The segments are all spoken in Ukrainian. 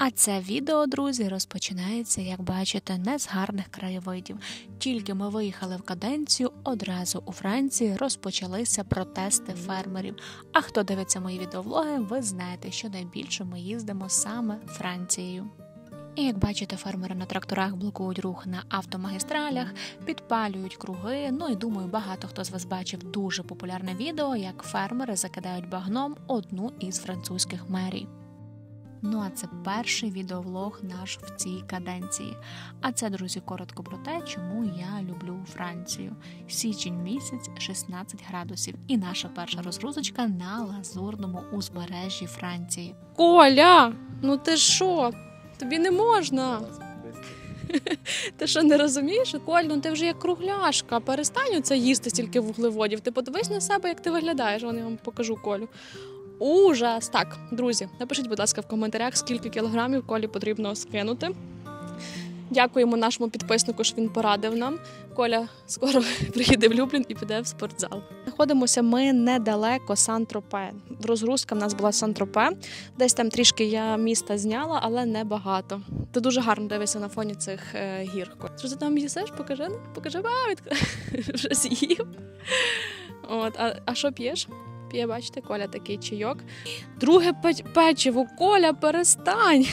А це відео, друзі, розпочинається, як бачите, не з гарних краєвидів. Тільки ми виїхали в Каденцію, одразу у Франції розпочалися протести фермерів. А хто дивиться мої відеовлоги, ви знаєте, що найбільше ми їздимо саме Францією. І як бачите, фермери на тракторах блокують рух на автомагістралях, підпалюють круги. Ну і думаю, багато хто з вас бачив дуже популярне відео, як фермери закидають багном одну із французьких мерій. Ну а це перший відеовлог наш в цій каденції. А це, друзі, коротко про те, чому я люблю Францію. Січень місяць, 16 градусів. І наша перша розгрузочка на лазурному узбережжі Франції. Коля, ну ти що? Тобі не можна. Ти що, не розумієш? Коль, ну ти вже як кругляшка. Перестань оце їсти стільки вуглеводів. Ти подивись на себе, як ти виглядаєш. Вон я вам покажу Колю. Ужас! Так, друзі, напишіть, будь ласка, в коментарях, скільки кілограмів Колі потрібно скинути. Дякуємо нашому підписнику, що він порадив нам. Коля скоро приїде в Люблін і піде в спортзал. Знаходимося ми недалеко Сан-Тропе. Розгрузка в нас була Сан-Тропе. Десь там трішки я міста зняла, але не багато. Ти дуже гарно дивишся на фоні цих гір. Що ти там їсиш? Покажи. Покажи, вже з'їв. От, а що п'єш? П'є, бачите, Коля такий чайок. Друге печиво. Коля, перестань!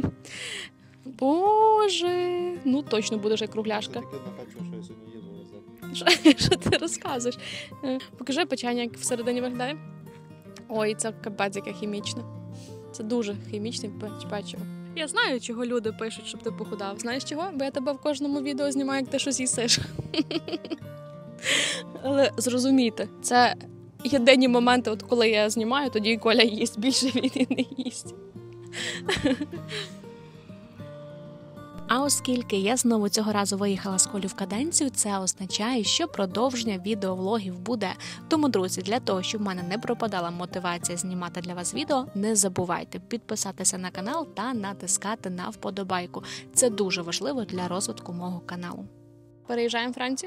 Боже, ну точно будеш як кругляшка. Що ти розказуєш? Покажи печення, як всередині виглядає. Ой, це капець, яке хімічне. Це дуже хімічне печиво. Я знаю, чого люди пишуть, щоб ти похудав. Знаєш чого? Бо я тебе в кожному відео знімаю, як ти щось їсиш. Але зрозумійте, це єдині моменти, от коли я знімаю, тоді Коля їсть, більше він і не їсть. А оскільки я знову цього разу виїхала з Колею в Каденцію, це означає, що продовження відеовлогів буде. Тому, друзі, для того, щоб в мене не пропадала мотивація знімати для вас відео, не забувайте підписатися на канал та натискати на вподобайку. Це дуже важливо для розвитку мого каналу. Переїжджаємо в Францію?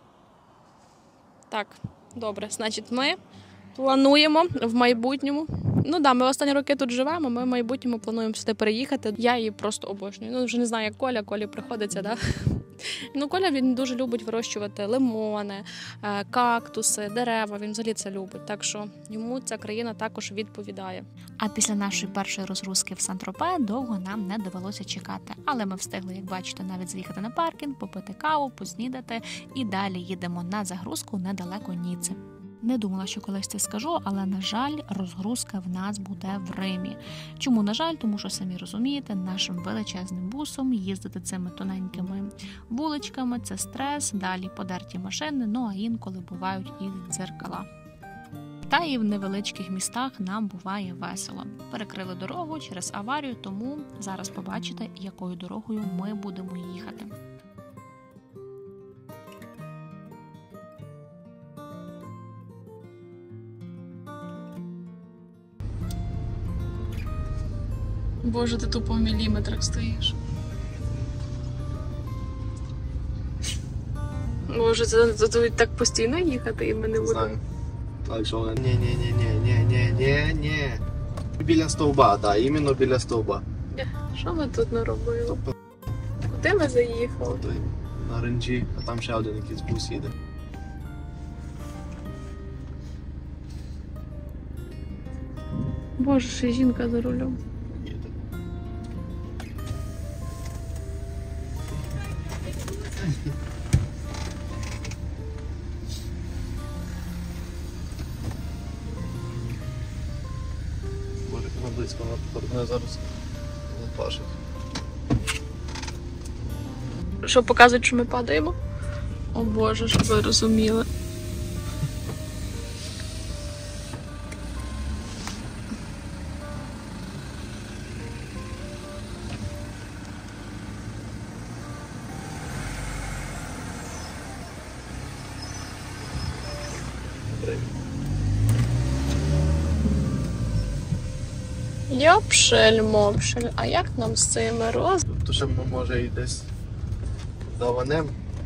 Так, добре. Значить, ми плануємо в майбутньому. Ну да, ми останні роки тут живемо, ми в майбутньому плануємо сюди переїхати. Я її просто обожнюю. Ну, вже не знаю, як Коля, Колі приходиться, да? Ну, Коля, він дуже любить вирощувати лимони, кактуси, дерева, він взагалі це любить. Так що йому ця країна також відповідає. А після нашої першої розгрузки в Сан-Тропе довго нам не довелося чекати. Але ми встигли, як бачите, навіть з'їхати на паркінг, попити каву, поснідати і далі їдемо на загрузку недалеко Ніцци. Не думала, що колись це скажу, але, на жаль, розгрузка в нас буде в Римі. Чому, на жаль? Тому що, самі розумієте, нашим величезним бусом їздити цими тоненькими вуличками – це стрес, далі подерті машини, ну а інколи бувають і дзеркала. Та і в невеличких містах нам буває весело. Перекрили дорогу через аварію, тому зараз побачите, якою дорогою ми будемо їхати. Боже, ти тупо в міліметрах стоїш. Боже, це тут так постійно їхати і ми не будемо. Так, що ні. Біля стовба, так, іменно біля стовба. Що ми тут наробили? Куди ми заїхали? На ренджі, а там ще один якийсь бус їде. Боже, ще жінка за рулем. Боже, вона близько, вона зараз лопашить. Що показують, що ми падаємо? О Боже, щоб ви розуміли. Йопшель-мопшель, а як нам з цими роз... Тобто ще ми, може, і десь даванем.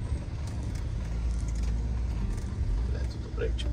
Тут прикчик.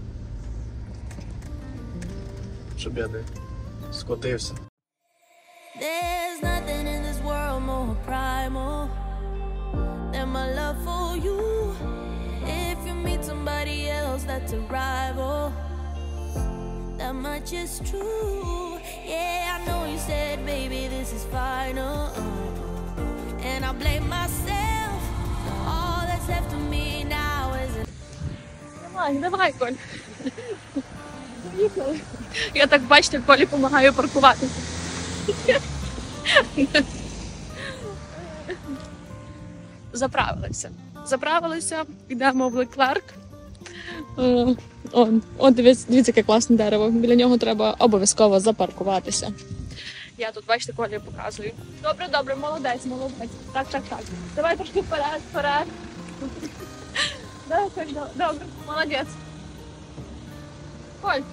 Щоб я не скотився. There's nothing in this world more primal than my love for you. If you meet somebody else that's a rival, that much is true. Yeah, I know you said, baby, this is final, and I blame myself. All that's left of me now is Давай, Коль. Поїхали. Я так, бачите, Колі допомагаю паркуватися. Заправилися, йдемо в Леклерк. Дивіться, яке класне дерево. Біля нього треба обов'язково запаркуватися. Я тут, бачите, Колі показую. Добре, молодець. Так. Давай трошки вперед. Добре, молодець. Коль.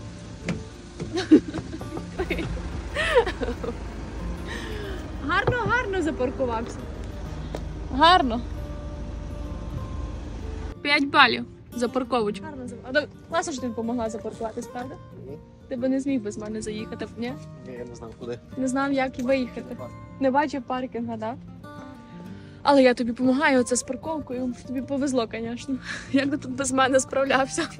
Гарно запаркувався. Гарно. 5 балів за парковочку. Класно, що ти допомогла запаркуватись, правда? Ти би не зміг без мене заїхати, ні? Ні, я не знав куди. Не знав, як виїхати. Не бачив паркінга, так? Але я тобі допомагаю оце з парковкою. Тобі повезло, звісно. Як ти тут без мене справлявся?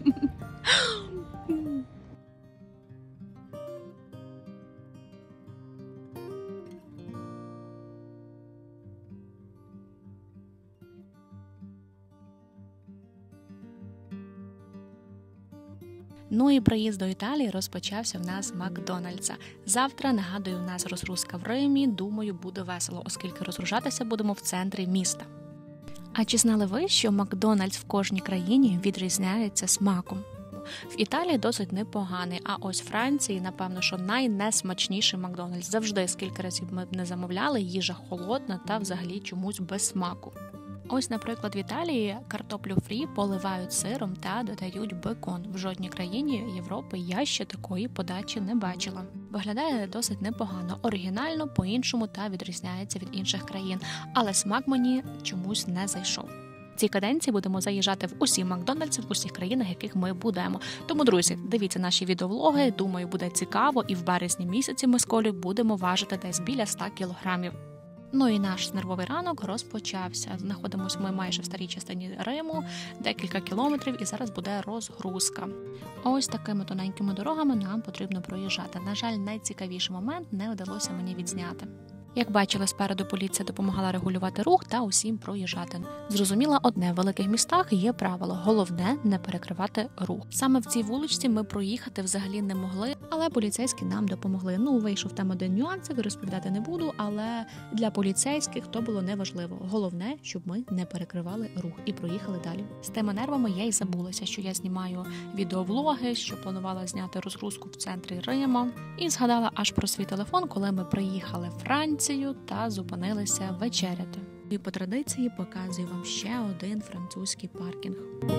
Ну і приїзд до Італії розпочався в нас з Макдональдса. Завтра, нагадую, у нас розгрузка в Римі. Думаю, буде весело, оскільки розгружатися будемо в центрі міста. А чи знали ви, що Макдональдс в кожній країні відрізняється смаком? В Італії досить непоганий, а ось в Франції, напевно, що найнесмачніший Макдональдс. Завжди, скільки разів ми б не замовляли, їжа холодна та взагалі чомусь без смаку. Ось, наприклад, в Італії картоплю фрі поливають сиром та додають бекон. В жодній країні Європи я ще такої подачі не бачила. Виглядає досить непогано, оригінально, по-іншому та відрізняється від інших країн. Але смак мені чомусь не зайшов. В цій каденції будемо заїжджати в усі Макдональдси, в усіх країнах, яких ми будемо. Тому, друзі, дивіться наші відеовлоги, думаю, буде цікаво, і в березні місяці ми з Колею будемо важити десь біля 100 кілограмів. Ну і наш нервовий ранок розпочався. Знаходимося ми майже в старій частині Риму, декілька кілометрів, і зараз буде розгрузка. Ось такими тоненькими дорогами нам потрібно проїжджати. На жаль, найцікавіший момент не вдалося мені відзняти. Як бачили, спереду поліція допомагала регулювати рух та усім проїжджати. Зрозуміло одне, в великих містах є правило – головне не перекривати рух. Саме в цій вуличці ми проїхати взагалі не могли, але поліцейські нам допомогли. Вийшов там один нюансик, розповідати не буду, але для поліцейських то було неважливо. Головне, щоб ми не перекривали рух і проїхали далі. З тими нервами я й забулася, що я знімаю відеовлоги, що планувала зняти розгрузку в центрі Рима. І згадала аж про свій телефон, коли ми приїхали в Францію та зупинилися вечеряти. І по традиції показую вам ще один французький паркінг.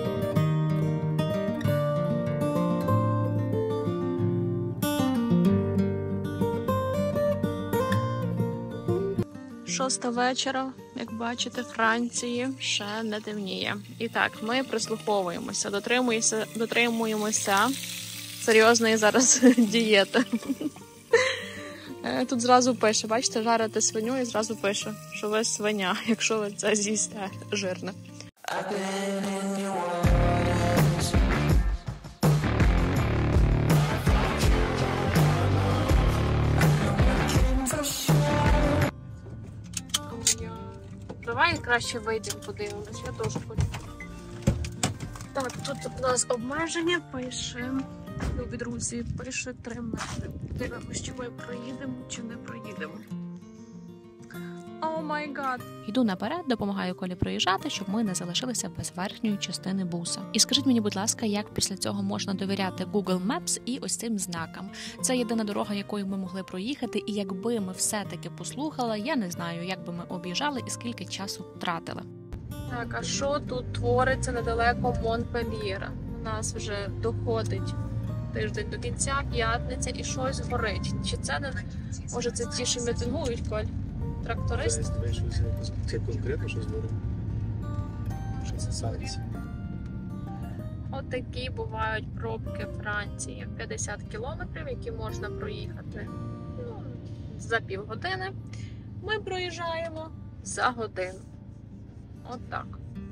Шоста вечора, як бачите, Франції ще не темніє. І так, ми прислуховуємося, дотримуємося серйозної зараз дієти. Тут зразу пише, бачите, жарите свиню і зразу пише, що ви свиня, якщо ви це з'їсте жирне. Давай краще вийдемо, подивимось, я теж хочу. Так, тут у нас обмеження, пише, любі друзі, пише 3 метри. Дивимось, чи ми проїдемо, чи не проїдемо. О май гад! Йду наперед, допомагаю Колі проїжджати, щоб ми не залишилися без верхньої частини буса. І скажіть мені, будь ласка, як після цього можна довіряти Google Maps і ось цим знакам? Це єдина дорога, якою ми могли проїхати, і якби ми все-таки послухали, я не знаю, як би ми об'їжджали і скільки часу втратили. Так, а що тут твориться недалеко Монпельєра? У нас вже доходить тиждень до кінця, п'ятниця, і щось горить. Чи це не... Може це ті, що мітингують, Коль? Трактористи? Це конкретно щось говорить? Що це санкції? От такі бувають пробки Франції. 50 кілометрів, які можна проїхати за півгодини, ми проїжджаємо за годину. От так.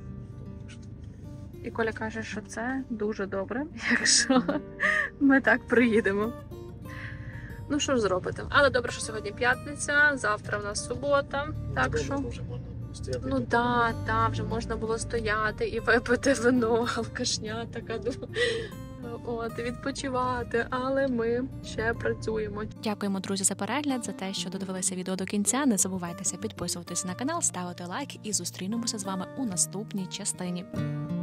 І Коля каже, що це дуже добре, якщо ми так приїдемо. Ну, що ж зробити? Але добре, що сьогодні п'ятниця, завтра в нас субота, так що... Вже можна стояти. Ну так, вже можна було стояти і випити вино, алкашня така, от, відпочивати, але ми ще працюємо. Дякуємо, друзі, за перегляд, за те, що додивилися відео до кінця. Не забувайтеся підписуватися на канал, ставити лайк і зустрінемося з вами у наступній частині.